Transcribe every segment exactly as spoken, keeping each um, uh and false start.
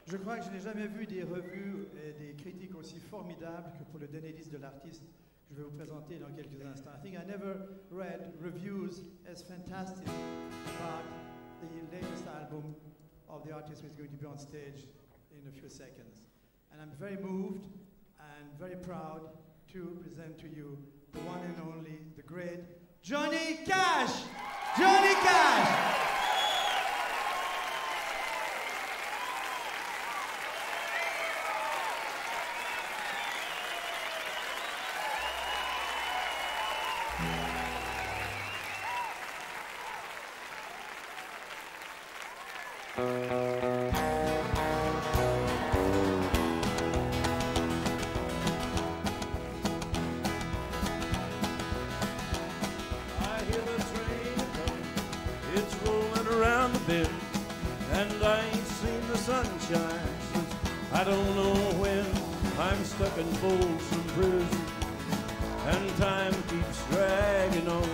Je crois que je n'ai jamais vu des revues et des critiques aussi formidables que pour le dernier disque de l'artiste que je vais vous présenter dans quelques instants. I think I never read reviews as fantastic about the latest album of the artist who is going to be on stage in a few seconds. And I'm very moved and very proud to present to you the one and only, the great Johnny Cash! Johnny Cash! I don't know when I'm stuck in Folsom Prison and time keeps dragging on.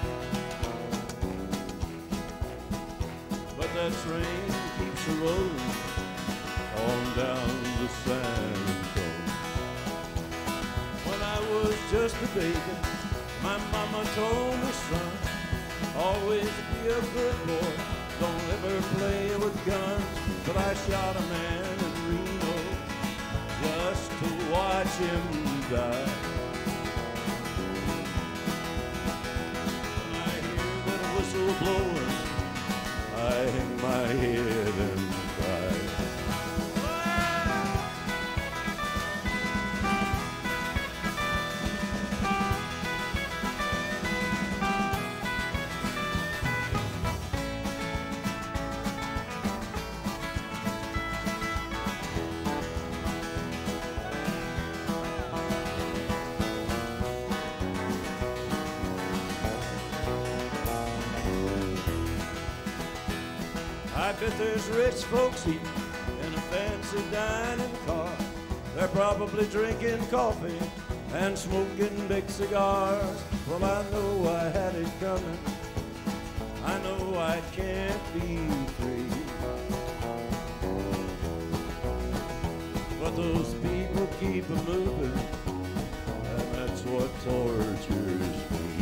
But that train keeps a rolling on down the San Antonio. When I was just a baby, my mama told me, son, always be a good boy, don't ever play with guns. But I shot a man in Reno just to watch him die. When I hear that whistle blowing, I hang my head and cry. I bet there's rich folks eating in a fancy dining car. They're probably drinking coffee and smoking big cigars. Well, I know I had it coming. I know I can't be free. But those people keep moving, and that's what tortures me.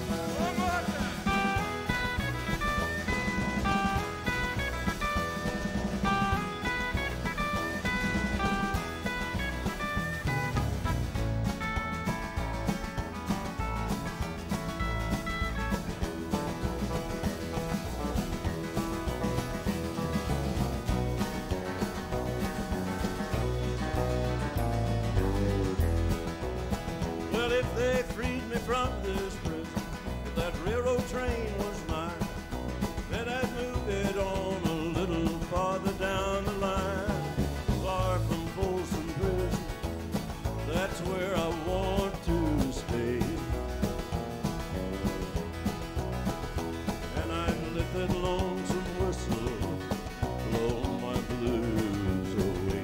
If they freed me from this prison, if that railroad train was mine, then I'd move it on a little farther down the line, far from Folsom Prison. That's where I want to stay. And I'd let that lonesome whistle blow my blues away.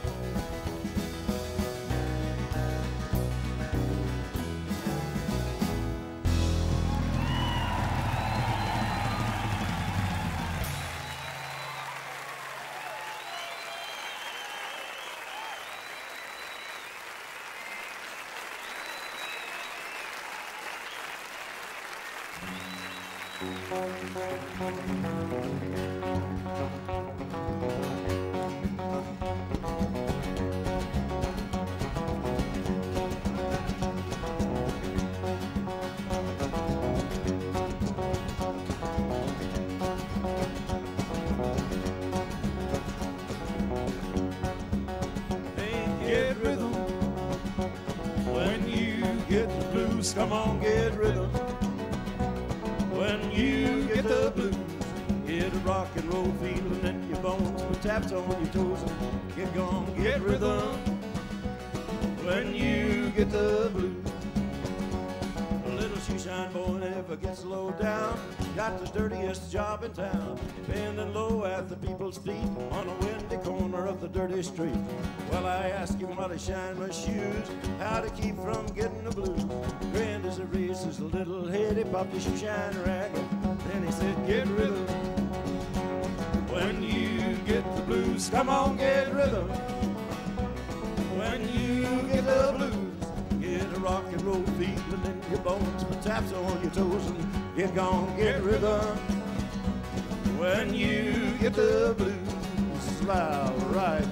Get rhythm when you get the blues. Come on, get rhythm when you get the blues. Get a rock and roll feeling in your bones, put taps on your toes and get gone. Get rhythm when you get the blues. A little shoeshine boy never gets low down, got the dirtiest job in town, bending low at the people's feet on a windy corner of the dirty street. Well, I asked him while he shined my shoes how to keep from getting the blues. Grinned as he raised his little head, he popped his shoeshine rag, then he said, get rhythm when you get the blues. blues, come on, get rhythm. When you get the blues, get a rock and roll feeling in your bones, put taps on your toes and get gone, get rhythm. When you get the blues, loud, right.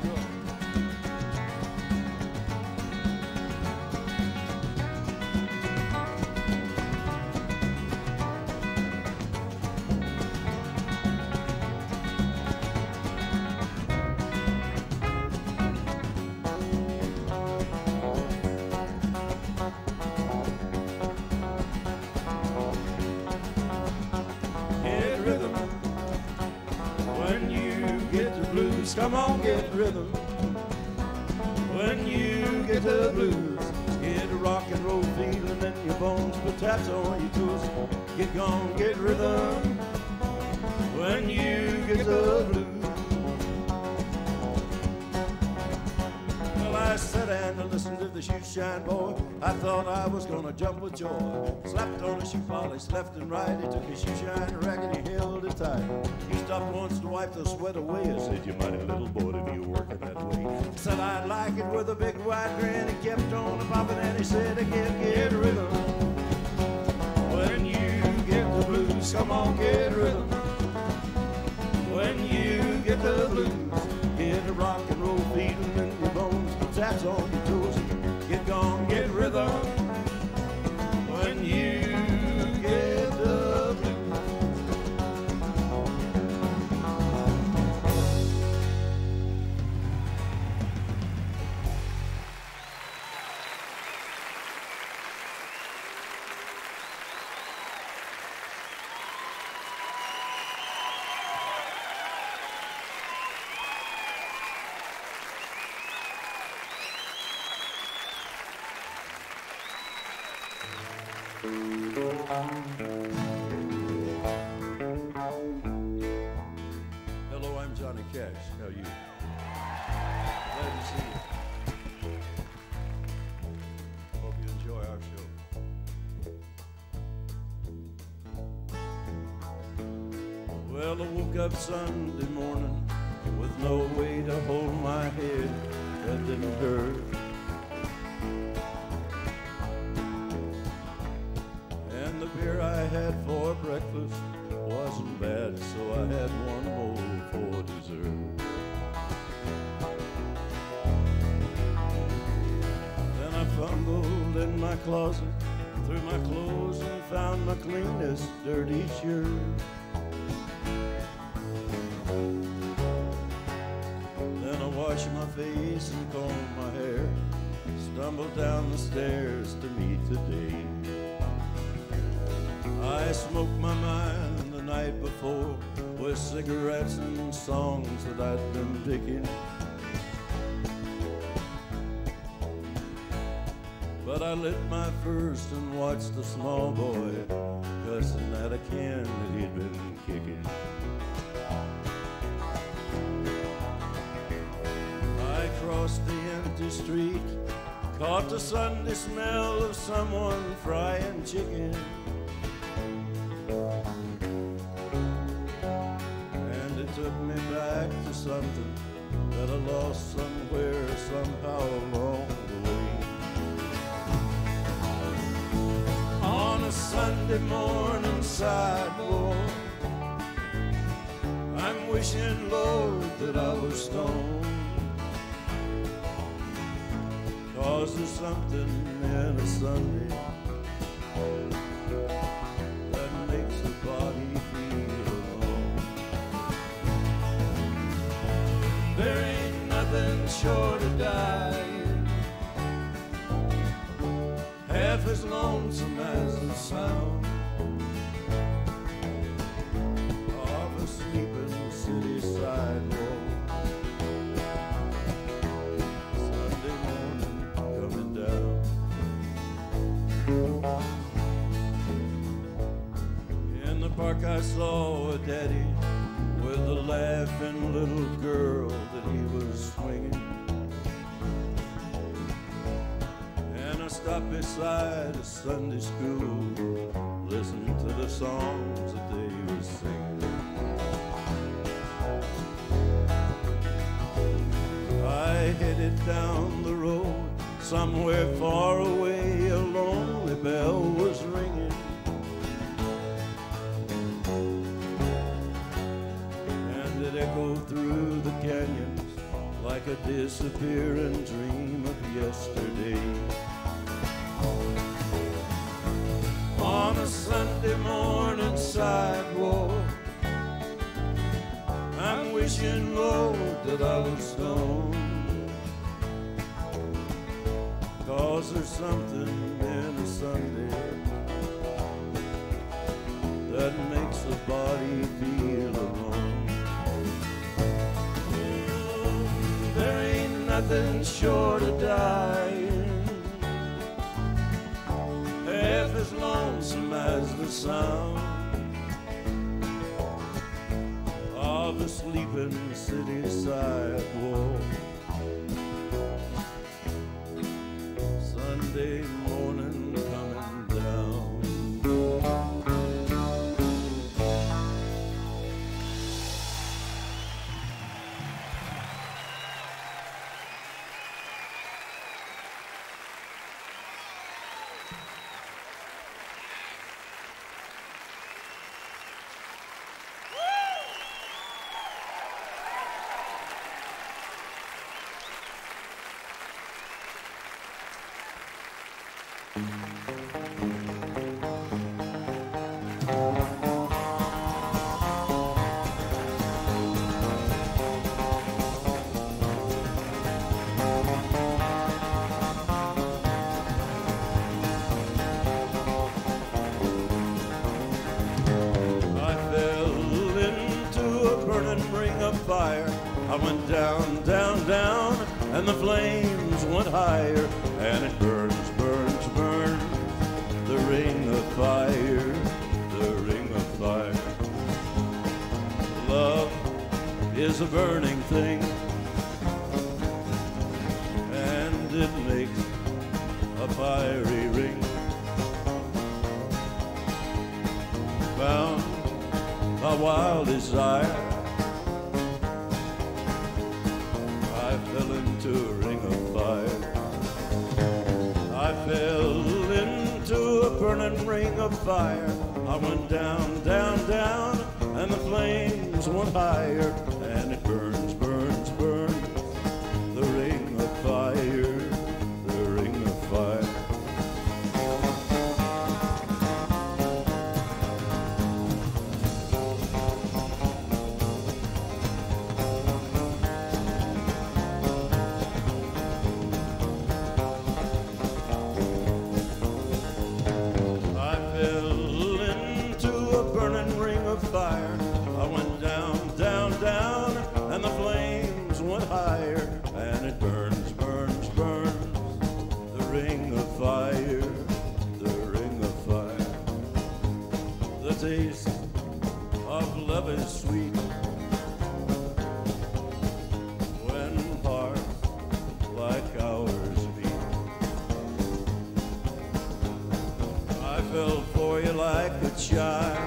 Come on, get rhythm. When you get the blues, get a rock and roll feeling in your bones, put taps on your toes, get gone, get rhythm. When you get the blues. Well, I sat and I listened to the shoe shine boy. I thought I was gonna jump with joy. Slapped on the shoe polish left and right. He took his shoe shine rack and he held it tight. He stopped once to wipe the sweat away. I said, you mighty little boy to be working that way. Said I'd like it with a big wide grin. He kept on popping and he said again, get rhythm. When you get the blues, come on, get rhythm. When you get the blues, get a rock and roll feeling in your bones, put taps on your toes, get gone, get rhythm. When you get the blues. Hello, I'm Johnny Cash. How are you? Glad to see you. Hope you enjoy our show. Well, I woke up Sunday morning with no way to hold my head. That didn't hurt. The beer I had for breakfast wasn't bad, so I had one more for dessert. Then I fumbled in my closet, threw my clothes and found my cleanest dirty shirt. Then I washed my face and combed my hair, stumbled down the stairs to meet the day. I smoked my mind the night before with cigarettes and songs that I'd been picking. But I lit my first and watched the small boy cussing at a can that he'd been kicking. I crossed the empty street, caught the Sunday smell of someone frying chicken. Took me back to something that I lost somewhere, somehow along the way. On a Sunday morning sidewalk, I'm wishing, Lord, that I was stoned. 'Cause there's something in a Sunday that makes the body feel alone. There ain't nothing short of dying, half as lonesome as the sound of a sleeping city sidewalk. Sunday morning coming down. In the park I saw a daddy with a laughing little girl that he was swinging. And I stopped beside a Sunday school, listened to the songs that they were singing. they headed down the road. Somewhere far away, a lonely bell was ringing. And it echoed through the canyons like a disappearing dream of yesterday. On a Sunday morning sidewalk, I'm wishing, Lord, that I was stoned. 'Cause there's something in a Sunday that makes the body feel alone. There ain't nothing short of dying, half as lonesome as the sound of a sleeping city sidewalk. Sunday morning coming down. Fire. I went down, down, down, and the flames went higher, and it burns, burns, burns, the ring of fire, the ring of fire. Love is a burning thing, and it makes a fiery ring. Found a wild desire, fell into a ring of fire. I fell into a burning ring of fire. I went down, down, down, and the flames went higher, and it burns, burns, burns, the ring of fire, the ring of fire. Fire. I went down, down, down, and the flames went higher, and it burns, burns, burns, the ring of fire, the ring of fire. The taste of love is sweet when hearts like ours beat. I fell for you like a child,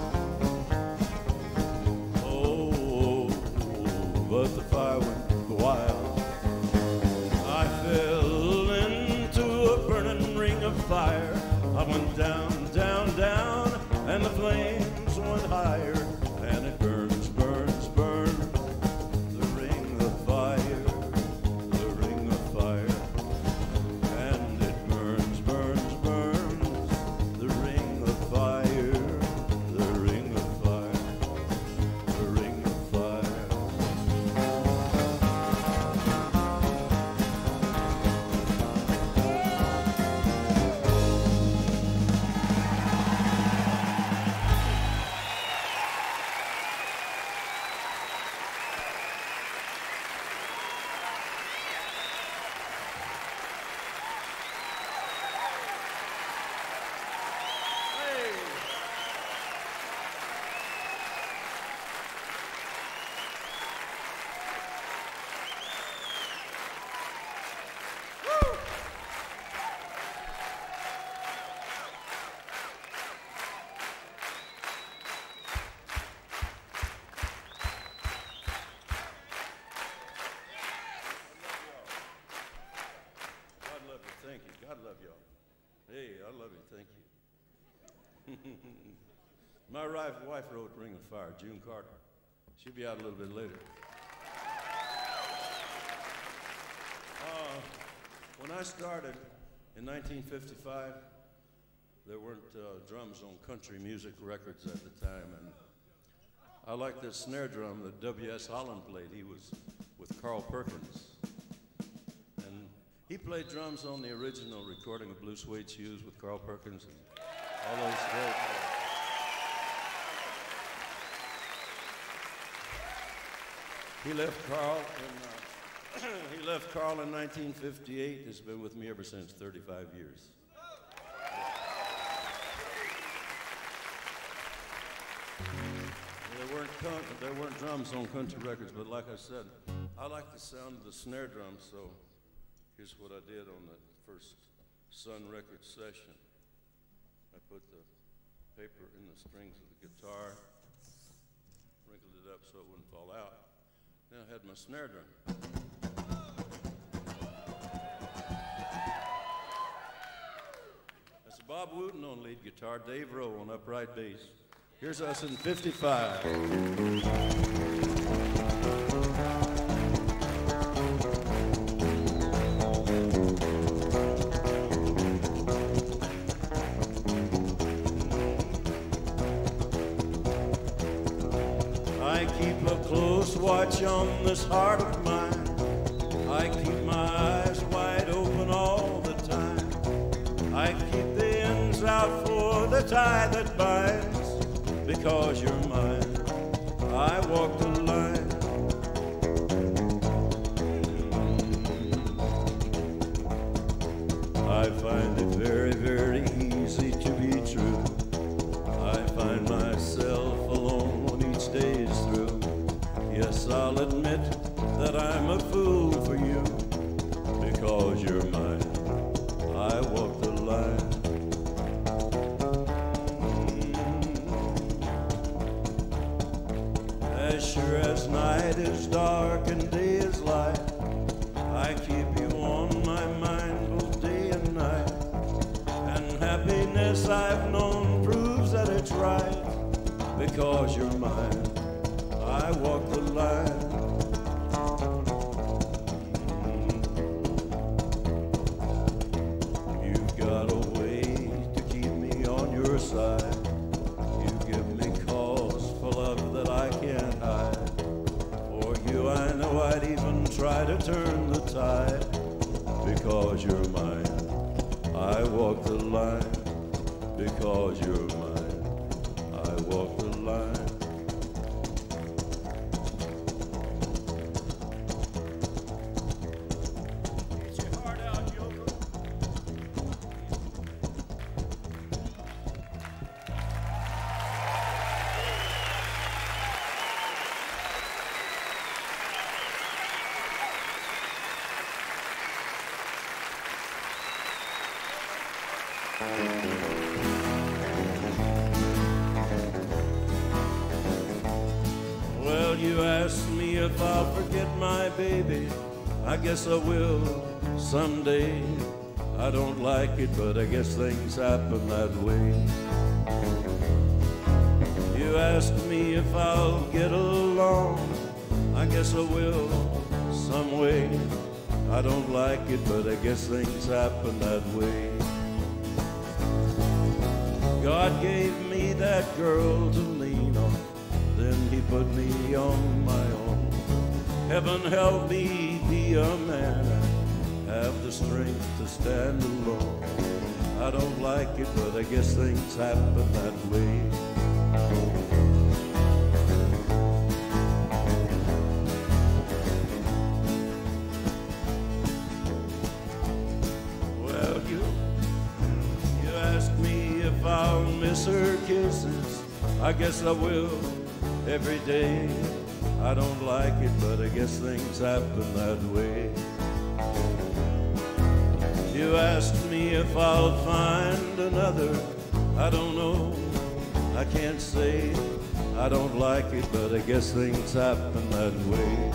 but the fire went wild. I fell into a burning ring of fire. I went down, down, down, and the flames went higher, and it burns, burns, burns, the ring of fire, the ring of fire. And it burns, burns, burns, the ring of fire, the ring of fire, the ring of fire. Hey, I love you, thank you. My wife, wife wrote Ring of Fire, June Carter. She'll be out a little bit later. Uh, when I started in nineteen fifty-five, there weren't uh, drums on country music records at the time, and I liked this snare drum that W S Holland played. He was with Carl Perkins. And he played drums on the original recording of Blue Suede Shoes with Carl Perkins and all those great. He left Carl in, uh, he left Carl in nineteen fifty-eight. He's been with me ever since, thirty-five years. There weren't, there weren't drums on country records, but like I said, I like the sound of the snare drum, so here's what I did on the first Sun Records session. I put the paper in the strings of the guitar, wrinkled it up so it wouldn't fall out. Then I had my snare drum. That's Bob Wooten on lead guitar, Dave Rowe on upright bass. Here's us in fifty-five. I keep a close watch on this heart of mine. I keep my eyes wide open all the time. I keep the ends out for the tie that binds. Because you're mine, I walk the line. I find it very, very easy to be true. I find myself alone when each day is through. Yes, I'll admit that I'm a fool for you. Because you're mine, I walk the line. As sure as night is dark and day is light, I keep you on my mind both day and night. And happiness I've known proves that it's right. Because you're mine, I walk the line. You've got a way to keep me on your side. You give me cause for love that I can't hide. For you I know I'd even try to turn the tide. Because you're mine, I walk the line. Because you're mine, I walk the line. Get your heart out, Joker. Well, you asked me if I'll forget my baby. I guess I will someday. I don't like it, but I guess things happen that way. You asked me if I'll get along. I guess I will some way. I don't like it, but I guess things happen that way. God gave me that girl to lean on, then he put me on my own. Heaven help me be a man and have the strength to stand alone. I don't like it, but I guess things happen that way. Well, you, you ask me if I'll miss her kisses. I guess I will every day. I don't like it, but I guess things happen that way. You asked me if I'll find another. I don't know, I can't say. I don't like it, but I guess things happen that way.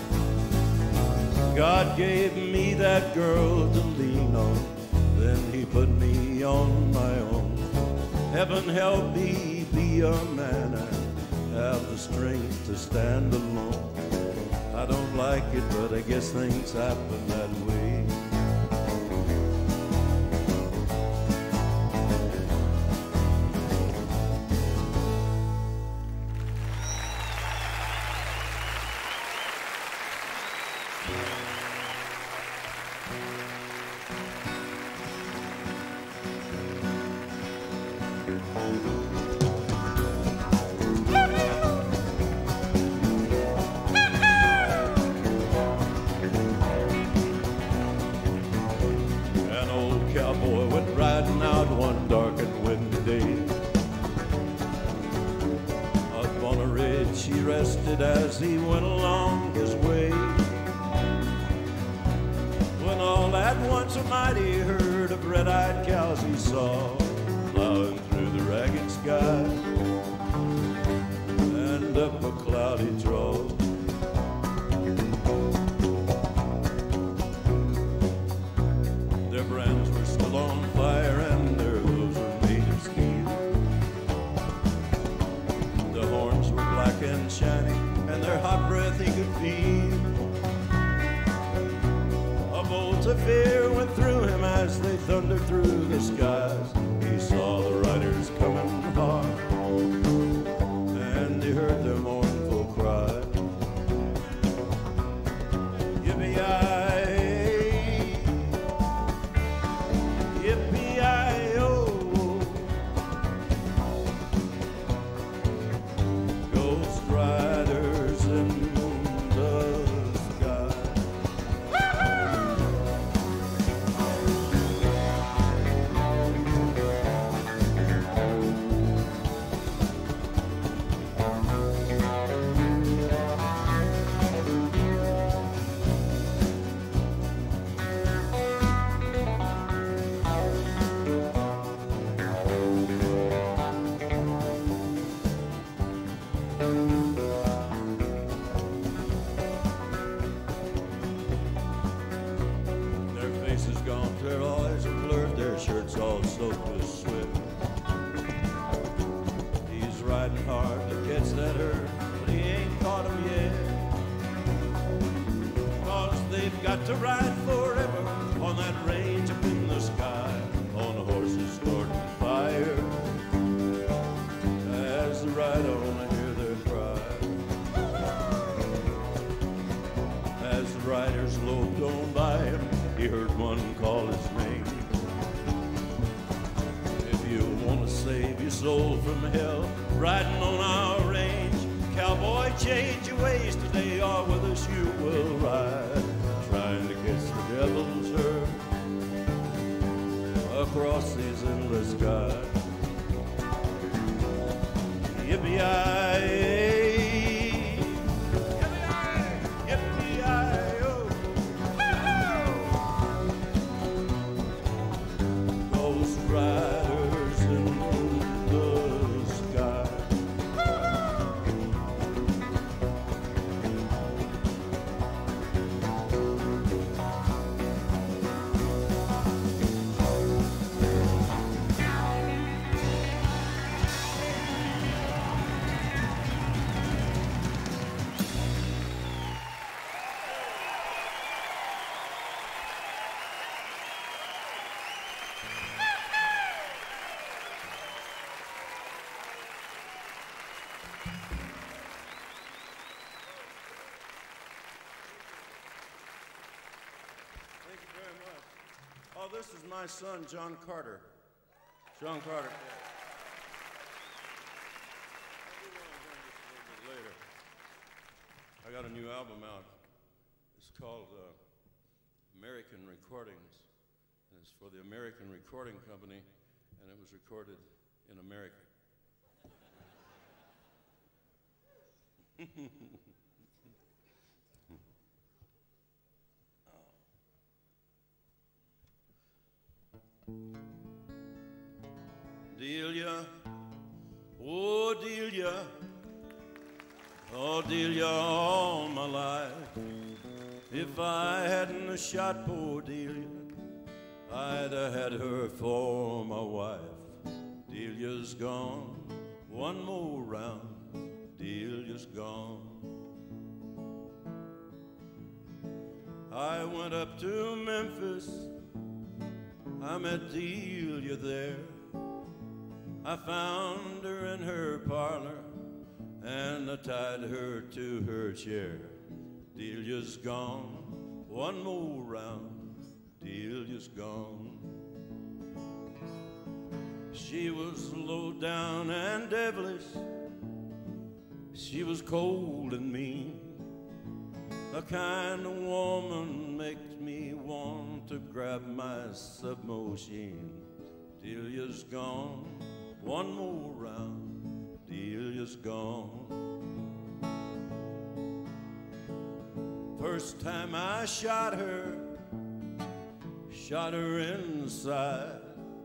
God gave me that girl to lean on, then he put me on my own. Heaven help me be a man and have the strength to stand alone. I don't like it, but I guess things happen that way. As he went along his way, when all at once a mighty herd of red-eyed cows he saw plowing through the ragged sky and up a cloudy draw. Their brands were still on fire and their hooves were made of steel. The horns were black and shiny, and their hot breath he could feel. A bolt of fear went through him as they thundered through the skies. He saw the riders coming hard, and he heard their mournful cry. Yippee-yi-yi, yippee-yi-yo. Ghost riders in the sky. Their faces gaunt, their eyes are blurred, their shirts all soaked with sweat. He's riding hard to catch that herd, but he ain't caught 'em yet. 'Cause they've got to ride forever on that range up in the sky, on horses starting fire. As they ride on, I hear their cry. As the riders loped on by him, he heard one call his name. If you want to save your soul from hell, riding on our range, cowboy, change your ways today, or with us you will ride, trying to catch the devil's herd across these endless skies. Yippee-yi-yi, yippee-yi-yo. Ghost riders in the sky. Thank you very much. Oh, this is my son, John Carter. John Carter. Later. I got a new album out. It's called uh, American Recordings. And it's for the American Recording Company, and it was recorded in America. Delia, oh Delia, oh Delia, all my life. If I hadn't a shot poor Delia, I'd have had her for my wife. Delia's gone, one more round, Delia's gone. I went up to Memphis, I met Delia there. I found her in her parlor, and I tied her to her chair. Delia's gone, one more round, Delia's gone. She was low down and devilish, she was cold and mean, a kind of woman makes me want to grab my submachine. Delia's gone, one more round, Delia's gone. First time I shot her, shot her inside.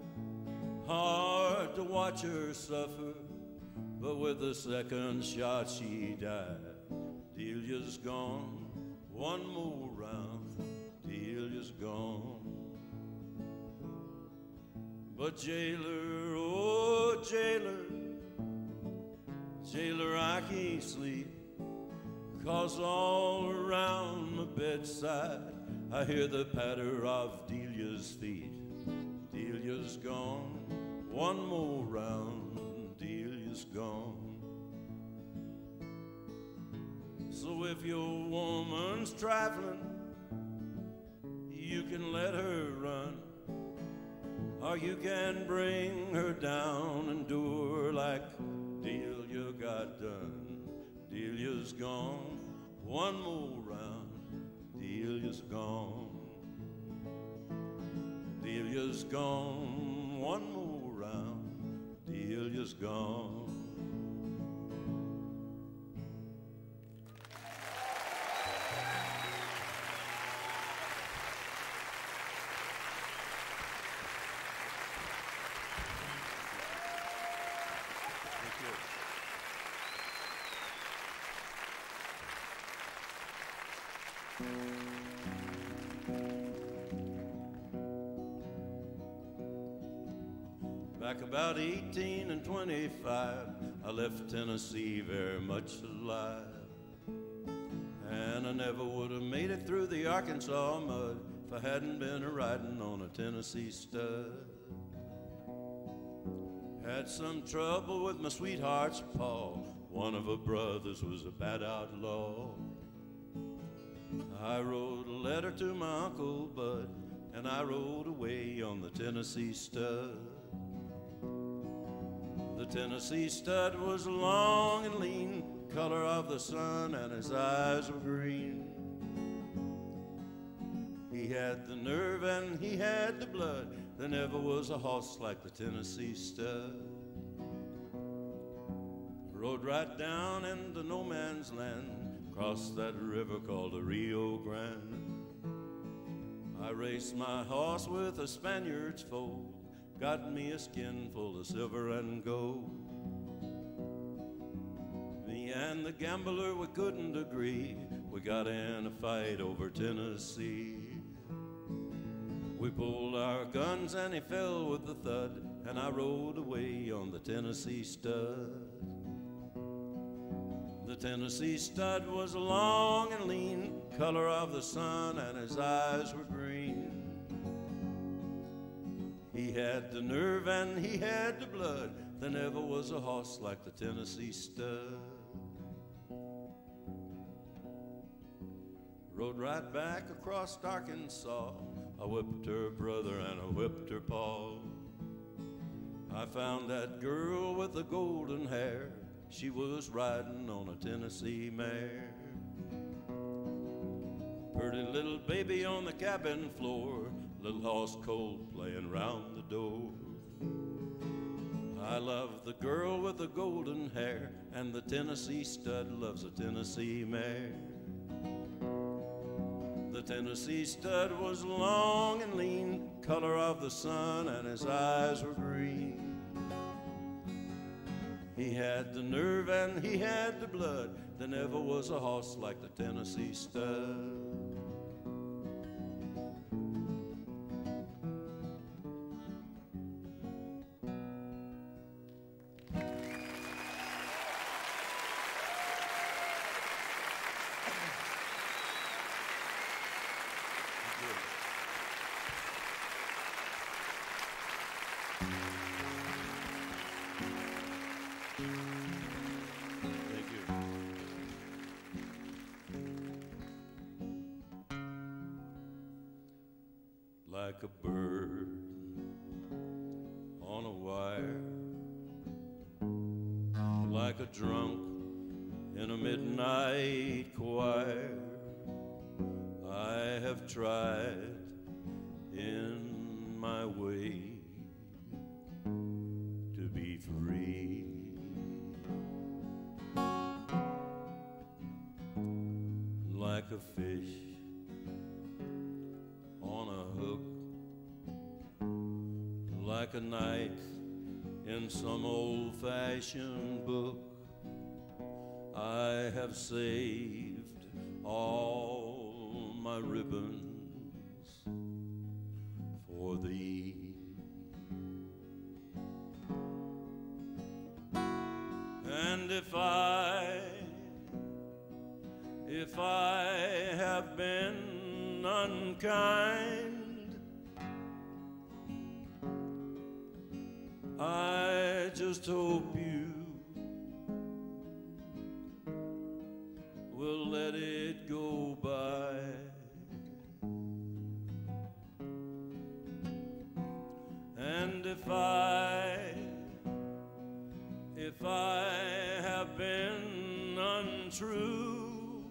Hard to watch her suffer, but with the second shot she died. Delia's gone, one more round, Delia's gone. But jailer, oh jailer, jailer, I can't sleep, 'cause all around my bedside I hear the patter of Delia's feet. Delia's gone, one more round, Delia's gone. So if your woman's trifling, you can let her run, or you can bring her down and do her like Delia got done. Delia's gone, one more round, Delia's gone. Delia's gone, one more round, Delia's gone. Back about eighteen and twenty-five, I left Tennessee very much alive. And I never would have made it through the Arkansas mud if I hadn't been a-riding on a Tennessee stud. Had some trouble with my sweetheart's paw. One of her brothers was a bad outlaw. I wrote a letter to my Uncle Bud, and I rode away on the Tennessee stud. The Tennessee stud was long and lean, color of the sun, and his eyes were green. He had the nerve and he had the blood. There never was a horse like the Tennessee stud. Rode right down into no man's land, crossed that river called the Rio Grande. I raced my horse with a Spaniard's foal, got me a skin full of silver and gold. Me and the gambler, we couldn't agree. We got in a fight over Tennessee. We pulled our guns and he fell with a thud, and I rode away on the Tennessee stud. The Tennessee stud was long and lean, color of the sun, and his eyes were green. He had the nerve and he had the blood. There never was a horse like the Tennessee stud. Rode right back across Arkansas. I whipped her brother and I whipped her pa. I found that girl with the golden hair. She was riding on a Tennessee mare. Pretty little baby on the cabin floor, little horse cold playing round the door. I love the girl with the golden hair, and the Tennessee stud loves a Tennessee mare. The Tennessee stud was long and lean, color of the sun, and his eyes were green. He had the nerve and he had the blood. There never was a horse like the Tennessee stud. Thank you. Like a bird on a wire, like a drunk in a midnight choir, I have tried in my way to be free. Like a fish on a hook, like a knight in some old-fashioned book, I have saved all my ribbons for thee. And if I, if I have been unkind, I just hope you will let it go by. And if I, if I have been untrue,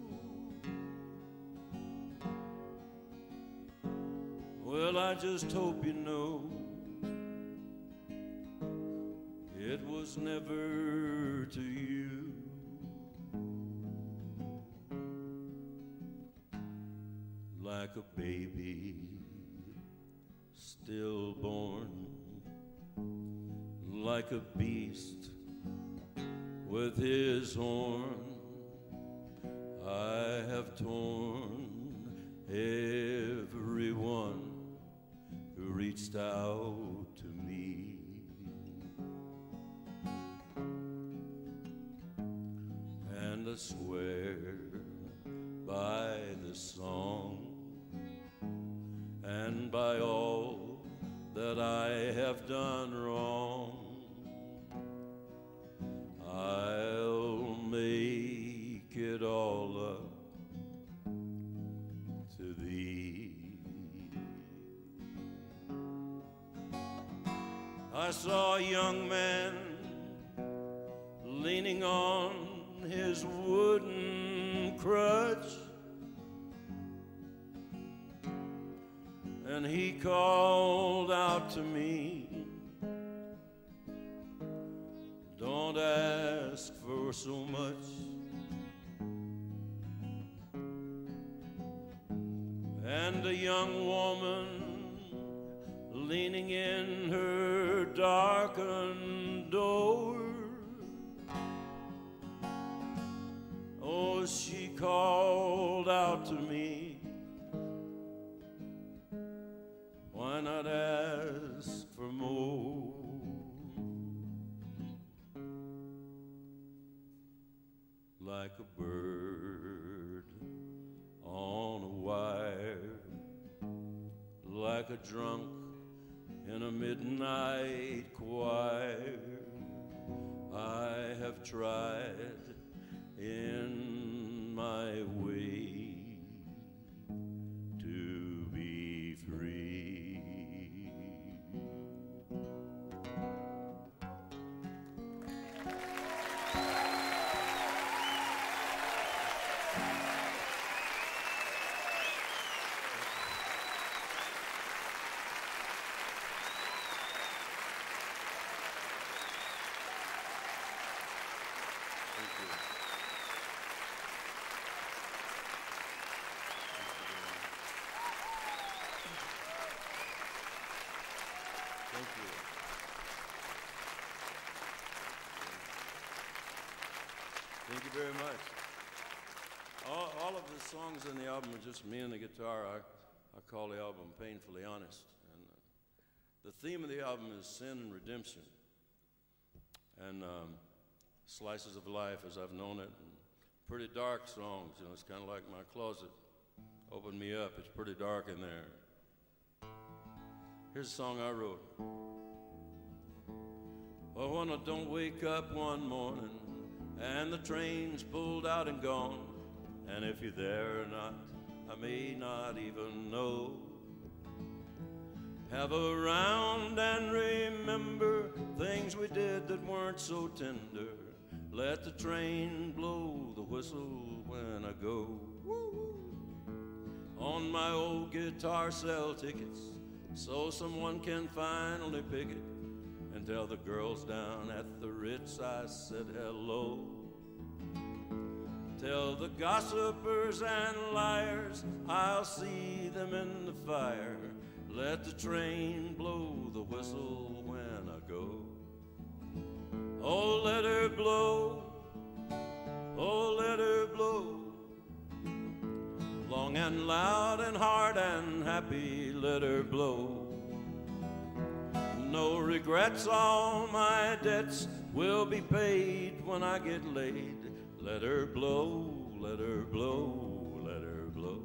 well, I just hope you know it was never to you. Like a baby stillborn, like a beast with his horn, I have torn everyone who reached out to me. And I swear by the song and by all that I have done wrong, I'll make it all up to thee. I saw a young man leaning on his wooden crutch, and he called out to me, don't ask for so much. And a young woman leaning in her darkened door, oh, she called out to me, why not ask for more? Like a bird on a wire, like a drunk in a midnight choir, I have tried in my way to be free. Thank you. Thank you very much. All, all of the songs in the album are just me and the guitar. I, I call the album Painfully Honest. And uh, the theme of the album is sin and redemption. And um, slices of life as I've known it. And pretty dark songs, you know, it's kind of like my closet. Open me up, it's pretty dark in there. Here's a song I wrote. Well, one that don't wake up one morning and the train's pulled out and gone, and if you're there or not, I may not even know. Have a round and remember things we did that weren't so tender. Let the train blow the whistle when I go. Woo-woo. On my old guitar, sell tickets so someone can finally pick it and tell the girls down at the Ritz I said hello. Tell the gossipers and liars I'll see them in the fire. Let the train blow the whistle when I go. Oh, let her blow, oh, let her blow, long and loud and hard and happy, let her blow. No regrets, all my debts will be paid when I get laid. Let her blow, let her blow, let her blow.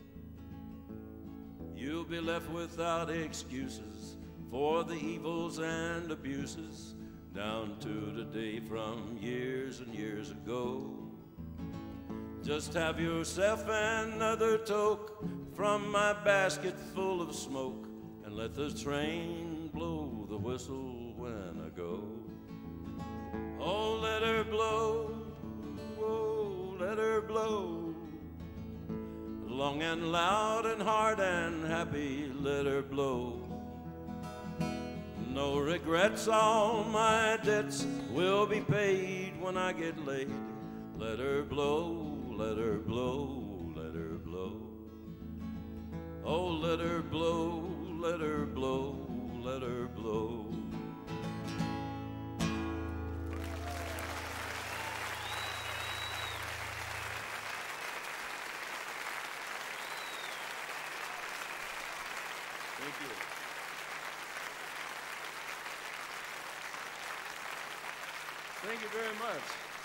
You'll be left without excuses for the evils and abuses down to the day from years and years ago. Just have yourself another toke from my basket full of smoke, and let the train blow the whistle when I go. Oh, let her blow, oh, let her blow, long and loud and hard and happy, let her blow. No regrets, all my debts will be paid when I get laid. Let her blow, let her blow, let her blow. Oh, let her blow, let her blow, let her blow. Thank you. Thank you very much.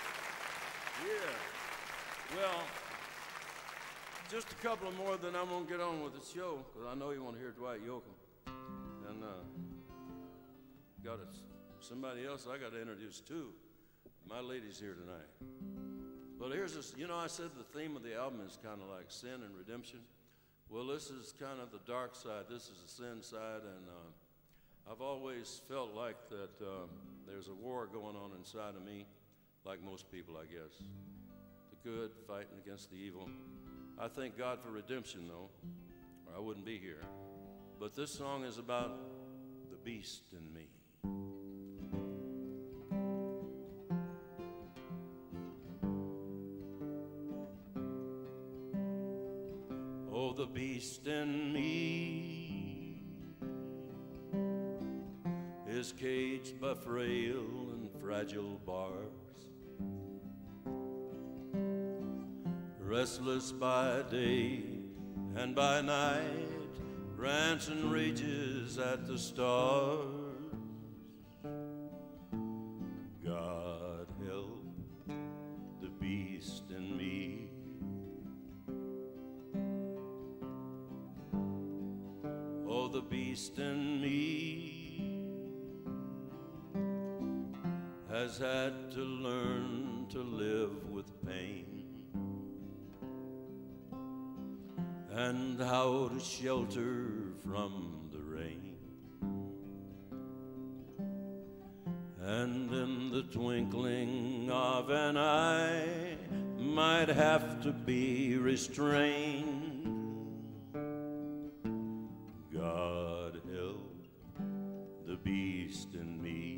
Yeah. Well, just a couple of more, then I'm going to get on with the show, because I know you want to hear Dwight Yoakam. And uh, got it. Somebody else I got to introduce too. My lady's here tonight. But here's this, you know, I said the theme of the album is kind of like sin and redemption. Well, this is kind of the dark side. This is the sin side, and uh, I've always felt like that uh, there's a war going on inside of me, like most people, I guess. The good fighting against the evil. I thank God for redemption, though, or I wouldn't be here. But this song is about the beast in me. Oh, the beast in me is caged by frail and fragile bars, restless by day and by night, rants and rages at the stars. God help the beast in me. Oh, the beast in me has had to learn to live with pain, and how to shelter from the rain. And in the twinkling of an eye might have to be restrained. God help the beast in me.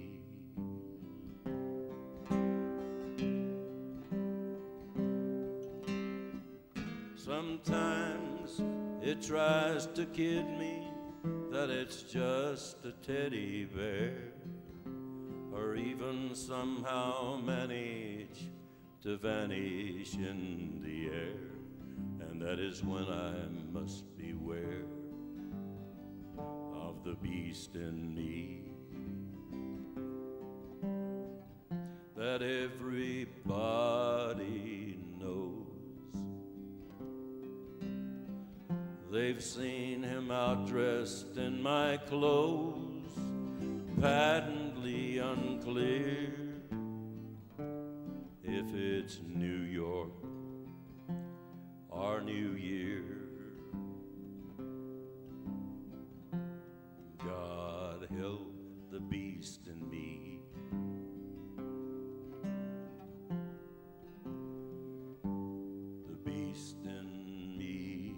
Sometimes it tries to kid me that it's just a teddy bear, or even somehow manage to vanish in the air, and that is when I must beware of the beast in me. That everybody knows. They've seen him out dressed in my clothes, patently the unclear. If it's New York or New Year, God help the beast in me. The beast in me.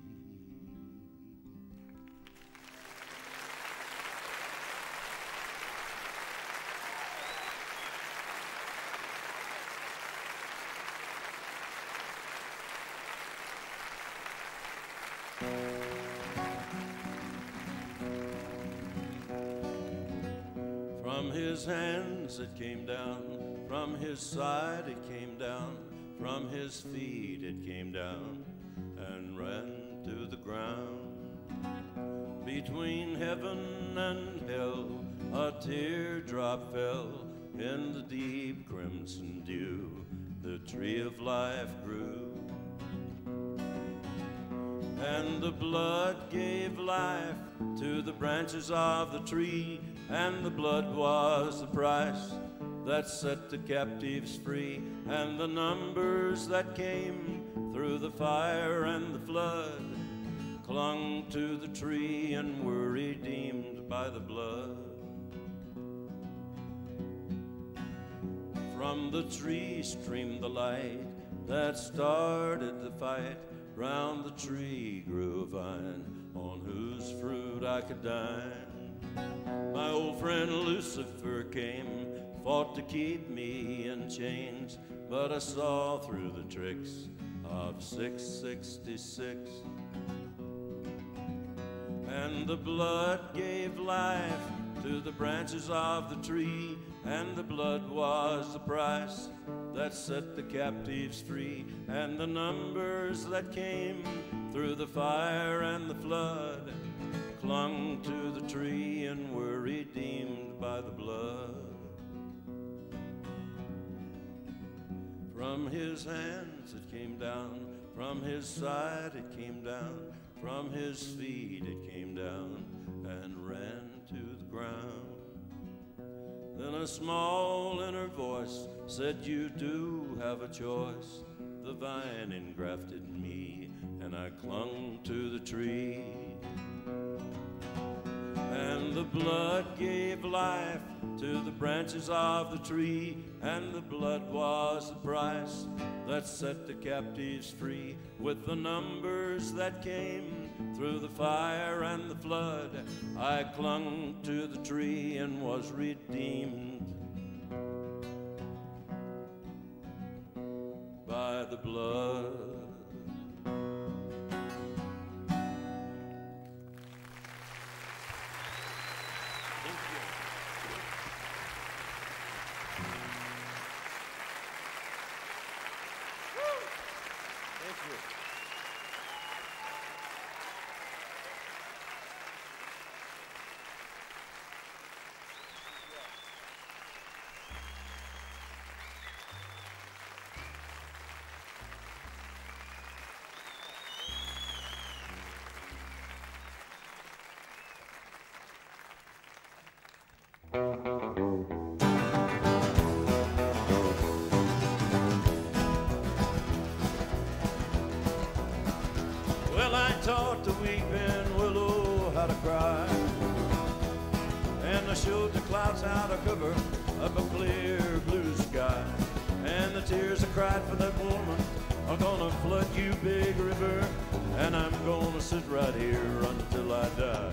From his hands it came down, from his side it came down, from his feet it came down and ran to the ground. Between heaven and hell a teardrop fell, in the deep crimson dew the tree of life grew. And the blood gave life to the branches of the tree, and the blood was the price that set the captives free. And the numbers that came through the fire and the flood clung to the tree and were redeemed by the blood. From the tree streamed the light that started the fight. Round the tree grew a vine on whose fruit I could dine. My old friend Lucifer came, fought to keep me in chains, but I saw through the tricks of six sixty-six. And the blood gave life to the branches of the tree, and the blood was the price that set the captives free. And the numbers that came through the fire and the flood clung to the tree and were redeemed by the blood. From his hands it came down, from his side it came down, from his feet it came down and ran to the ground. Then a small inner voice said, you do have a choice. The vine engrafted me, and I clung to the tree. And the blood gave life to the branches of the tree, and the blood was the price that set the captives free. With the numbers that came through the fire and the flood, I clung to the tree and was redeemed by the blood. Well, I taught the weeping willow how to cry, and I showed the clouds how to cover up a clear blue sky. And the tears I cried for that woman are gonna flood you, big river, and I'm gonna sit right here until I die.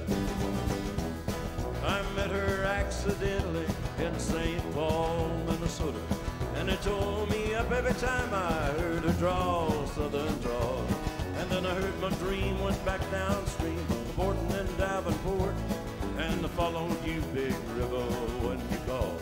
I met her accidentally in Saint Paul, Minnesota, and it tore me up every time I heard her drawl, southern drawl. And then I heard my dream went back downstream, Borton and Davenport, and I followed you, big river, when you called.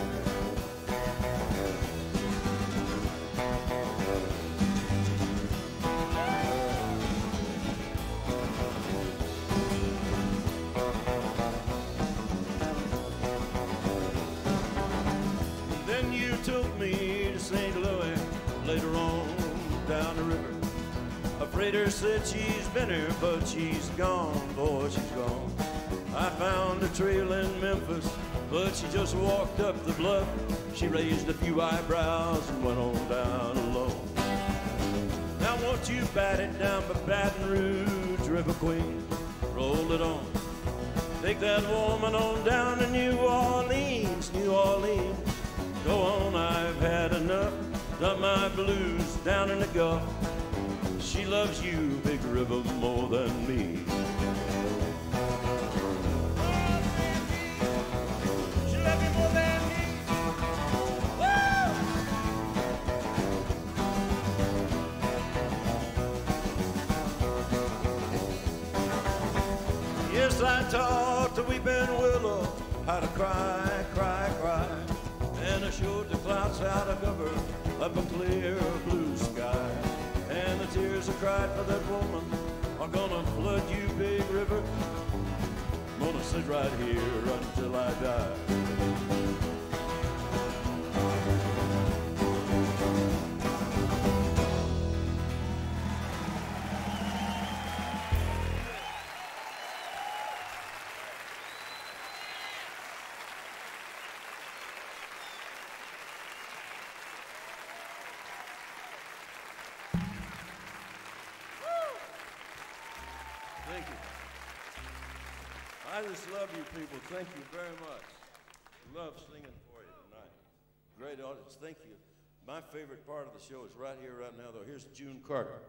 Then you took me to Saint Louis, later on down the river. A freighter said she's been here, but she's gone, boy, she's gone. I found a trail in Memphis But she just walked up the bluff. She raised a few eyebrows and went on down alone. Now won't you bat it down by Baton Rouge, River Queen, roll it on. Take that woman on down to New Orleans, New Orleans. Go on, I've had enough, done my blues down in the Gulf. She loves you, Big River, more than me. She loves you more than me. Woo! Yes, I taught the weeping willow how to cry, cry, cry. And I showed the clouds how to cover up a clear blue sky. And the tears I cried for that woman are gonna flood you, Big River. I'm gonna sit right here until I die. Thank you. I just love you people. Thank you very much. Love singing for you tonight. Great audience. Thank you. My favorite part of the show is right here, right now, though. Here's June Carter.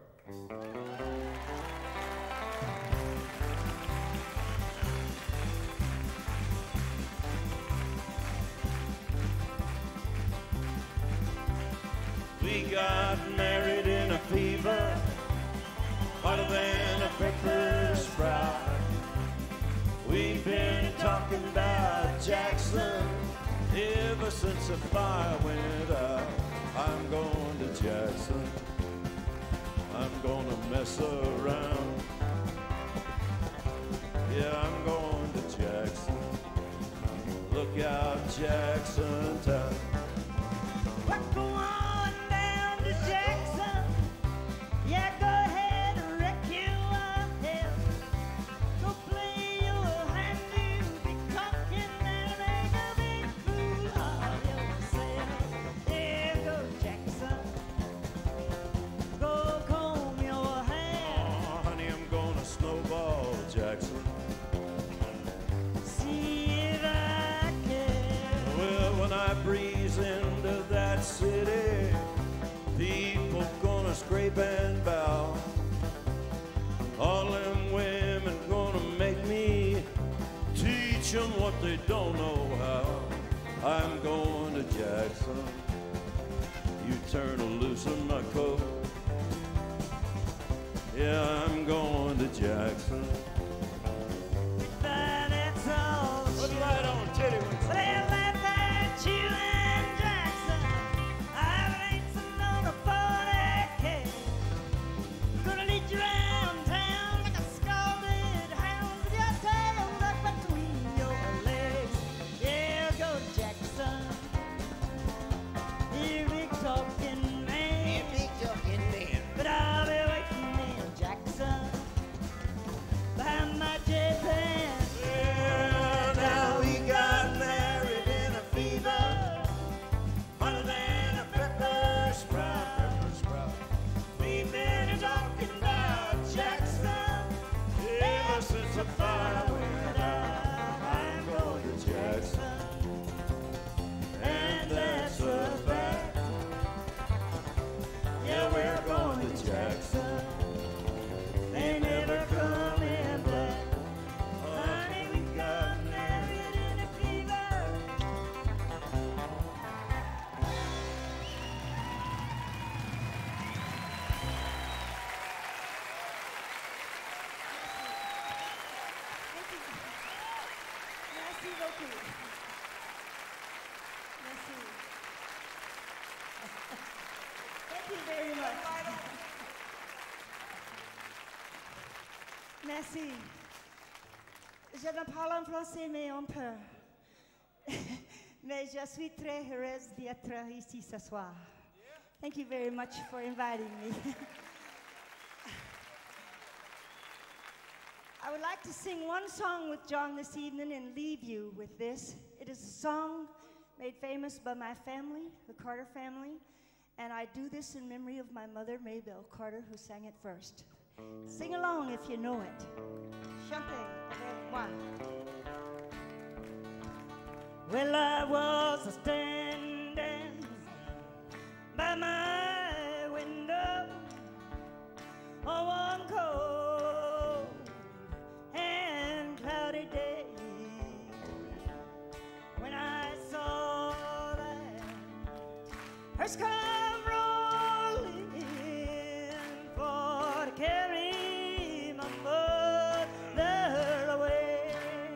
We got married in a fever, hotter than a pepper sprout. We've been talking about Jackson ever since the fire went out. I'm going to Jackson. I'm gonna mess around. Yeah, I'm going to Jackson. Look out, Jackson town. We're going down to Jackson. Yeah, go ahead and wreck you a hell. Go play your hand, you be talking and make a big fool of yourself. Yeah, go Jackson. Go comb your hair. Oh, honey, I'm gonna snowball Jackson. See if I can. Well, when I breeze into that city, people gonna scrape and bow. All them women gonna make me teach them what they don't know how. I'm going to Jackson. You turn loose in my coat. Yeah, I'm going to Jackson. But that's all. Put it right on, Titty. Well, laugh at you and Jackson. I ain't sitting on a forty K. Gonna lead you around town like a scalded hound with your tail tucked between your legs. Yeah, go Jackson. You big talking man. Big talking man. But I'll be waiting in Jackson behind my jet band. Well, now we got married in a fever, hotter than a pepper sprout. Pepper sprout. We've been talking about Jackson ever since the fire went out. I'm going to Jackson, and that's a fact. Yeah, we're going to Jackson. They never come in black. Honey, we got married in a fever. Merci beaucoup. Merci. Thank you very much. Merci. Je ne parle en français, mais un peu. Mais je suis très heureuse d'être ici ce soir. Thank you very much for inviting me. I would like to sing one song with John this evening and leave you with this. it is a song made famous by my family, the Carter family, and I do this in memory of my mother, Maybelle Carter, who sang it first. Sing along if you know it. Chantez avec moi. Well, I was a standing by my window on one cold and cloudy day when I saw that hearse come rolling for to carry my mother away.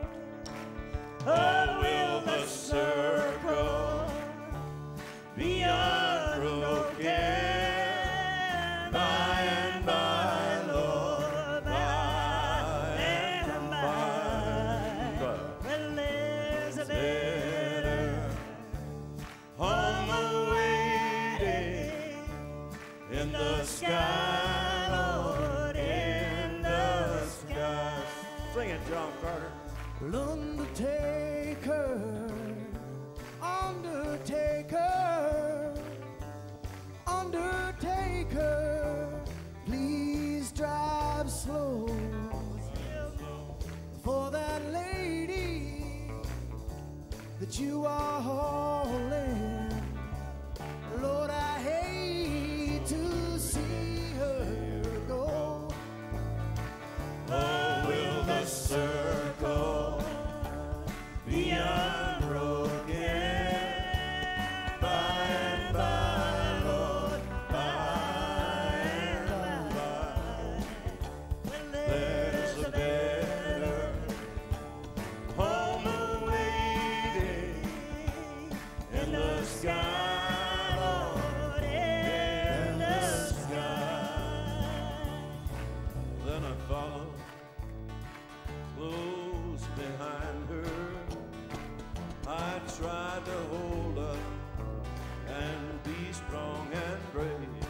Oh, will the circle be unbroken by and by, Lord, by and by? Well, there's a better home awaiting in the sky, Lord, in the sky. Sing it, John Carter. Undertaker, Undertaker, Undertaker, please drive slow for that lady that you are hauling. Lord, I hate to see her go. Oh, will the circle be unbroken by and by, Lord, by and by? There's a better home awaiting in the sky, Lord, in the sky. Then I follow close behind her. I tried to hold up and be strong and brave,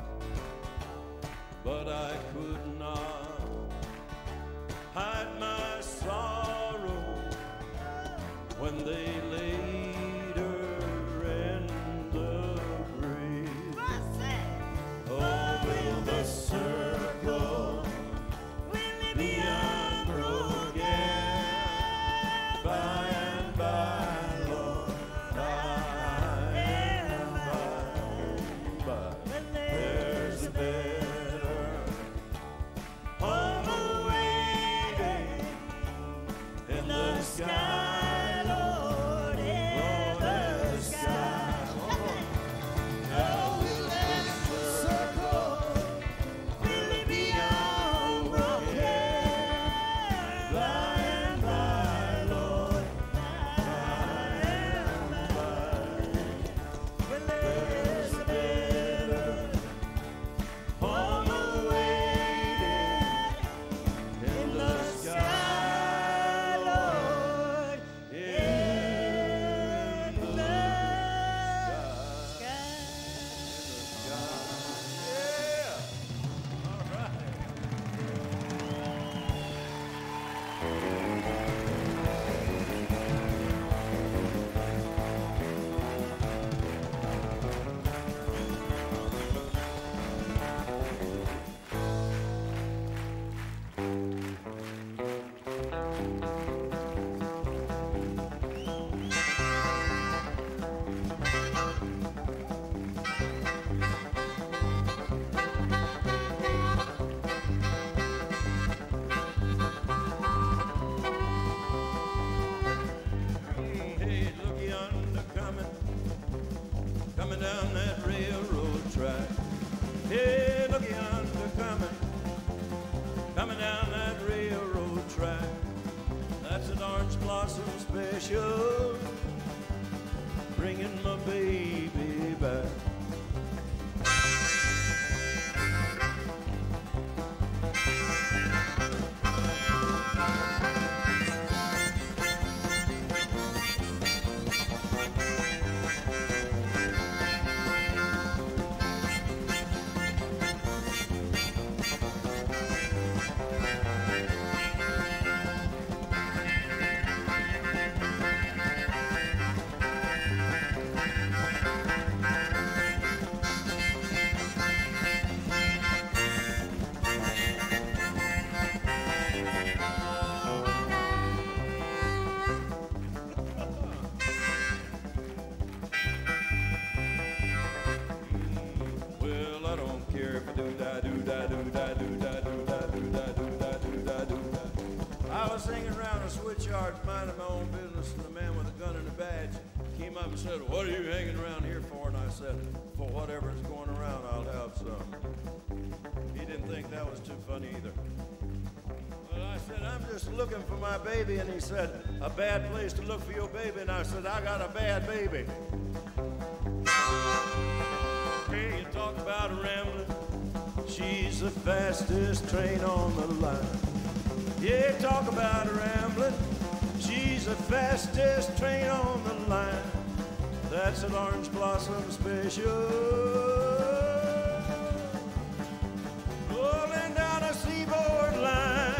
but I could not hide my sorrow when they laid her in the grave. Oh, will the circle be unbroken by and by, Lord, by and by? There's a better home awaiting in the sky, Lord, in the sky. Oh, will that circle really be unbroken by and by, Lord, by and by? Well, there's a better home awaiting in the sky, Lord, in the sky. Yeah. All right. Hey, look yonder coming, coming down that railroad track. Hey, look yonder coming, coming down that railroad track. That's an orange blossom special, bringing my baby back. charge, minding my own business, and the man with a gun and a badge came up and said, "What are you hanging around here for?" And I said, "For whatever's going around, I'll have some." He didn't think that was too funny either. Well, I said, "I'm just looking for my baby," and he said, "A bad place to look for your baby." And I said, "I got a bad baby." Hey, you talk about rambling. She's the fastest train on the line. Yeah, talk about rambling. She's the fastest train on the line. That's an Orange Blossom Special. Rolling down a seaboard line.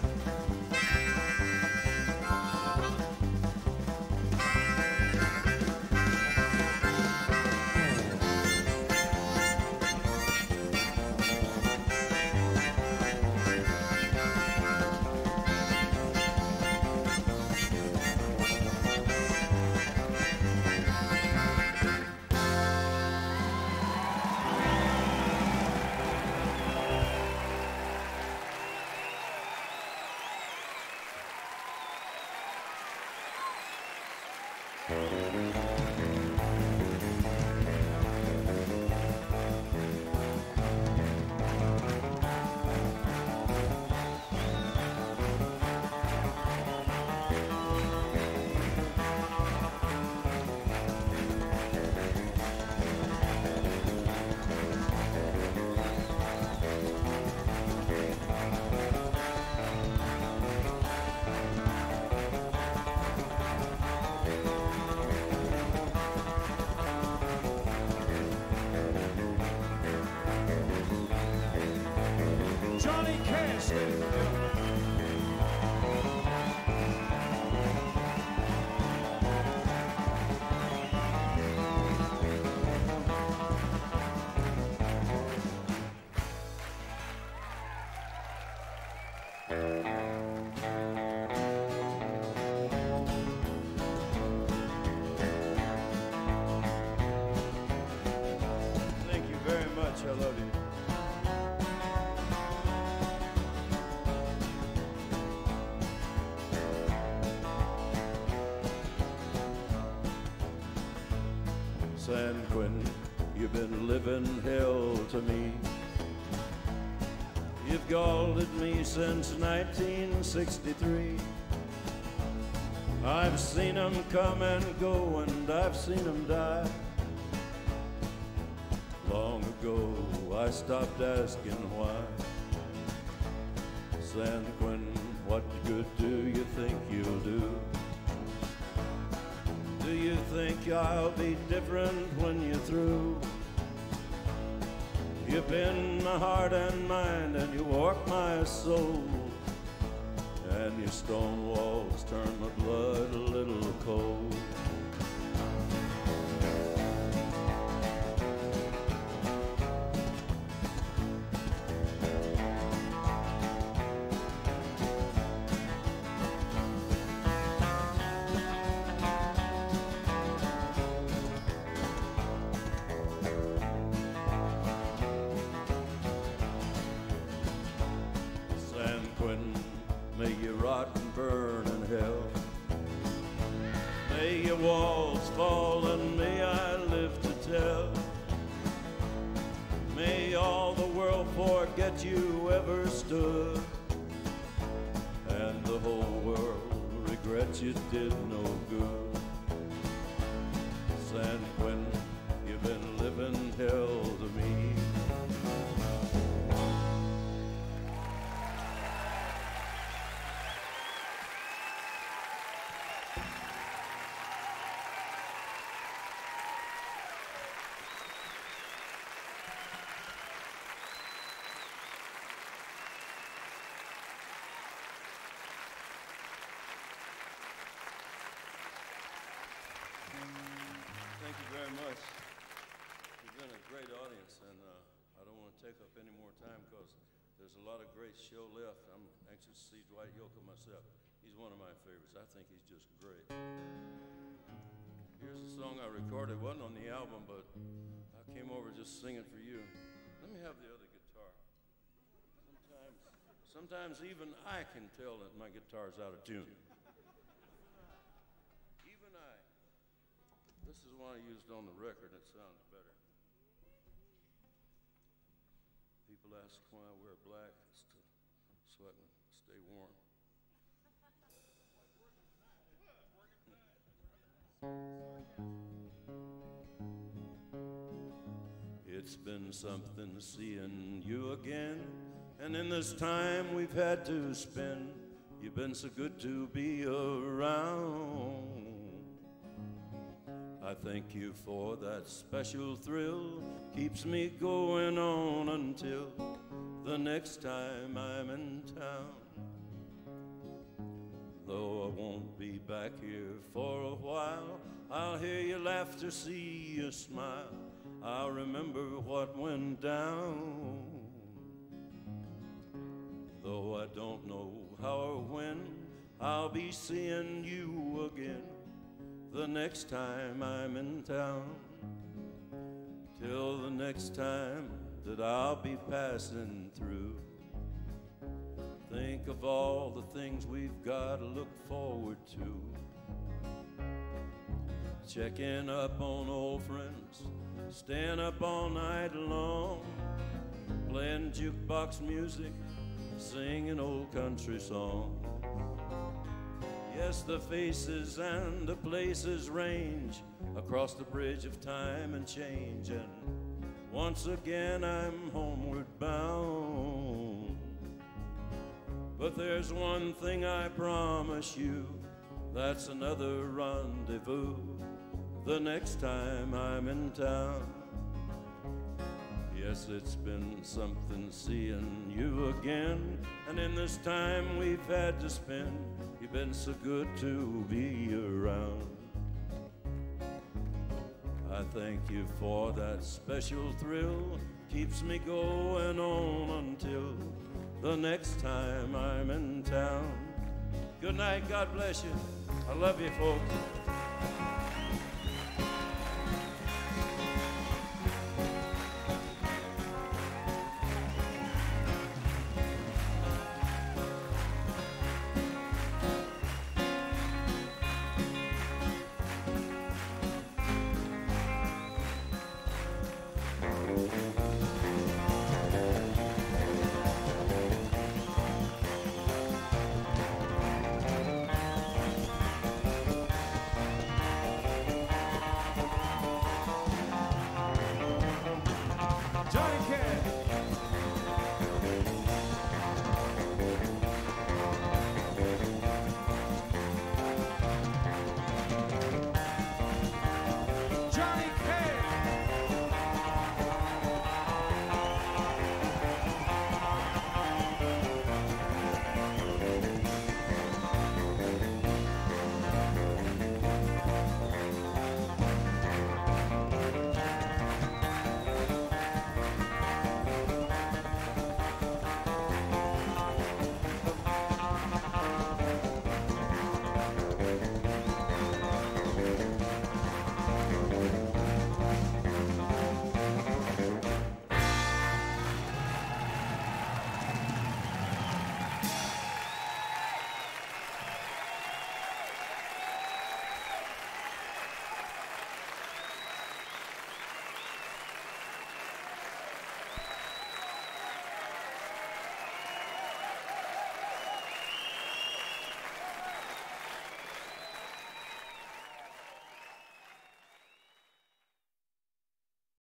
Johnny Cash. Thank you very much. I love you. San Quentin, you've been living hell to me. You've galled me since nineteen sixty-three. I've seen 'em come and go, and I've seen 'em die. Long ago, I stopped asking why. San Quentin, what good do you think you'll do? Do you think I'll be different when you're through? You've been my heart and mind, and you warp my soul, and your stone walls turn my blood a little cold. San Quentin, may you rot and burn in hell. May your walls fall and may I live to tell. May all the world forget you ever stood, and the whole world regret you did no good. San Quentin, you've been living hell to me. Thank you very much. You've been a great audience, and uh, I don't want to take up any more time because there's a lot of great show left. I'm anxious to see Dwight Yoakam myself. He's one of my favorites. I think he's just great. Here's a song I recorded. It wasn't on the album, but I came over just singing for you. Let me have the other guitar. Sometimes, sometimes even I can tell that my guitar's out of tune. This is one I used on the record, it sounds better. People ask why I wear black, it's to, so I can stay warm. It's been something seeing you again, and in this time we've had to spend, you've been so good to be around. I thank you for that special thrill, keeps me going on until the next time I'm in town. Though I won't be back here for a while, I'll hear your laughter, see you smile, I'll remember what went down. Though I don't know how or when I'll be seeing you again the next time I'm in town. Till the next time that I'll be passing through, think of all the things we've got to look forward to. Checking up on old friends, staying up all night long, playing jukebox music, singing old country songs. Yes, the faces and the places range across the bridge of time and change, and once again I'm homeward bound. But there's one thing I promise you, that's another rendezvous the next time I'm in town. Yes, it's been something seeing you again, and in this time we've had to spend, you've been so good to be around. I thank you for that special thrill, keeps me going on until the next time I'm in town. Good night, God bless you. I love you, folks. Johnny